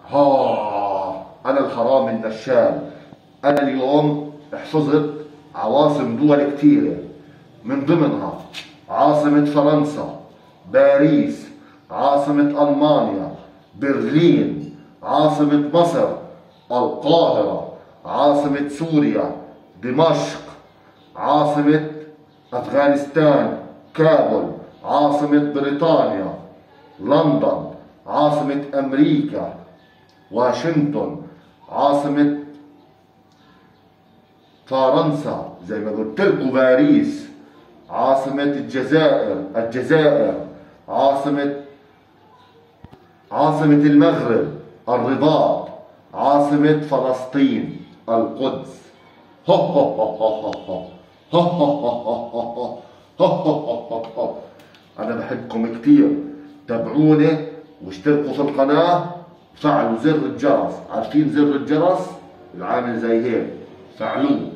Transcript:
أنا الحرامي النشال. أنا اليوم حفظت عواصم دول كتيرة، من ضمنها عاصمة فرنسا باريس، عاصمة ألمانيا برلين، عاصمة مصر القاهرة، عاصمة سوريا دمشق، عاصمة أفغانستان كابول، عاصمة بريطانيا لندن، عاصمة أمريكا واشنطن، عاصمة فرنسا زي ما قلت لكم باريس، عاصمة الجزائر، عاصمة المغرب الرباط، عاصمة فلسطين القدس. هو هو هو هو هو هو هو هو. أنا بحبكم كتير، تابعوني واشتركوا في القناة، فعلوا زر الجرس. عارفين زر الجرس العامل زي هيك، فعلوه.